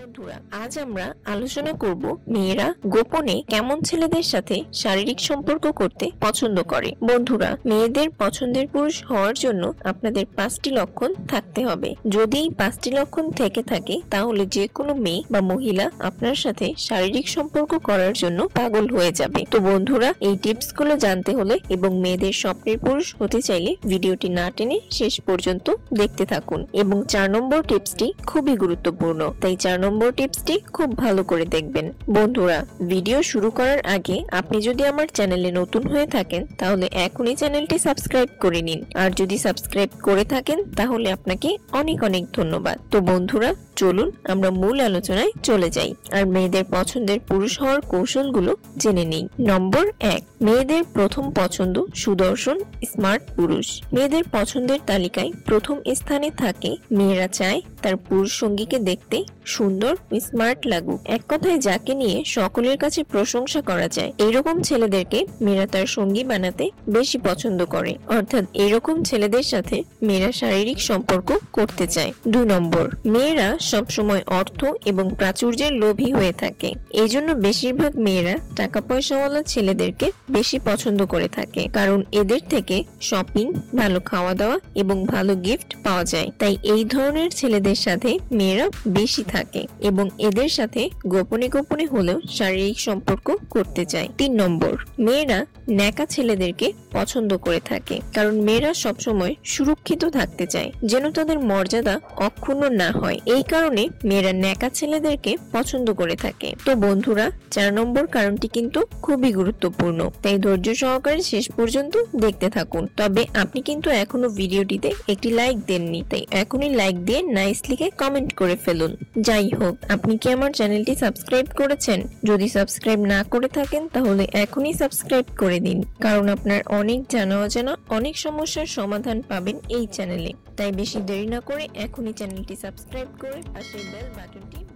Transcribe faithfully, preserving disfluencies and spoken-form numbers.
বন্ধুরা, আজ আমরা আলোচনা করব মেয়েরা গোপনে কেমন ছেলেদের সাথে শারীরিক সম্পর্ক করতে পছন্দ করে। বন্ধুরা, মেয়েদের পছন্দের পুরুষ হওয়ার জন্য আপনাদের পাঁচটি লক্ষণ থাকতে হবে। যদি এই পাঁচটি লক্ষণ থেকে থাকে তাহলে যে কোনো মেয়ে বা মহিলা আপনার সাথে শারীরিক সম্পর্ক করার জন্য পাগল হয়ে যাবে। তো বন্ধুরা, এই টিপস গুলো জানতে হলে এবং মেয়েদের স্বপ্নের পুরুষ হতে চাইলে ভিডিওটি না টেনে শেষ পর্যন্ত দেখতে থাকুন। এবং চার নম্বর টিপসটি খুবই গুরুত্বপূর্ণ, তাই চার নম্বর টিপসটি খুব ভালো করে দেখবেন। বন্ধুরা, ভিডিও শুরু করার আগে আপনি যদি আমার চ্যানেলে নতুন হয়ে থাকেন তাহলে এখনই চ্যানেলটি সাবস্ক্রাইব করে নিন, আর যদি সাবস্ক্রাইব করে থাকেন তাহলে আপনাকে অনেক অনেক ধন্যবাদ। তো বন্ধুরা, চলুন আমরা মূল আলোচনায় চলে যাই আর মেয়েদের পছন্দের পুরুষ হওয়ার কৌশলগুলো জেনে নিই। নম্বর এক, মেয়েদের প্রথম পছন্দ সুদর্শন স্মার্ট পুরুষ। মেয়েদের পছন্দের তালিকায় প্রথম স্থানে থাকে মেয়েরা চায় তার পুরুষ সঙ্গীকে দেখতে সুন্দর স্মার্ট লাগুক, এক কথায় যাকে নিয়ে সকলের কাছে প্রশংসা করা যায়। এইরকম ছেলেদেরকে মেয়েরা তার সঙ্গী বানাতে বেশি পছন্দ করে, অর্থাৎ এইরকম ছেলেদের সাথে মেয়েরা শারীরিক সম্পর্ক করতে চায়। দুই নম্বর, মেয়েরা সবসময় অর্থ এবং প্রাচুর্যের লোভী হয়ে থাকে। এই জন্য বেশিরভাগ মেয়েরা টাকা পয়সাওয়ালা ছেলেদেরকে বেশি পছন্দ করে থাকে, কারণ এদের থেকে শপিং, ভালো খাওয়া দাওয়া এবং ভালো গিফট পাওয়া যায়। তাই এই ধরনের ছেলেদের সাথে মেয়েরা বেশি থাকে এবং এদের সাথে গোপনে গোপনে হলেও শারীরিক সম্পর্ক করতে চায়। তিন নম্বর, মেয়েরা ন্যাকা ছেলেদেরকে পছন্দ করে থাকে, কারণ মেয়েরা সবসময় সুরক্ষিত থাকতে চায়, যেন তাদের মর্যাদা অক্ষুণ্ণ না হয়। এই কারণে মেয়েরা ন্যাকা ছেলেদেরকে পছন্দ করে থাকে। তো বন্ধুরা, চার নম্বর কারণটি কিন্তু খুবই গুরুত্বপূর্ণ, তাই ধৈর্য সহকারে শেষ পর্যন্ত দেখতে থাকুন। তবে আপনি কিন্তু এখনো ভিডিওটিতে একটি লাইক দেননি, তাই এখনই লাইক দিয়ে নাইস লিখে কমেন্ট করে ফেলুন। যাই হোক, আপনি কি আমার চ্যানেলটি সাবস্ক্রাইব করেছেন? যদি সাবস্ক্রাইব না করে থাকেন তাহলে এখনই সাবস্ক্রাইব করে দিন, কারণ আপনার অনেক জানা অজানা অনেক সমস্যার সমাধান পাবেন এই চ্যানেলে। তাই বেশি দেরি না করে এখনই চ্যানেলটি সাবস্ক্রাইব করে পাশের বেল বাটনটি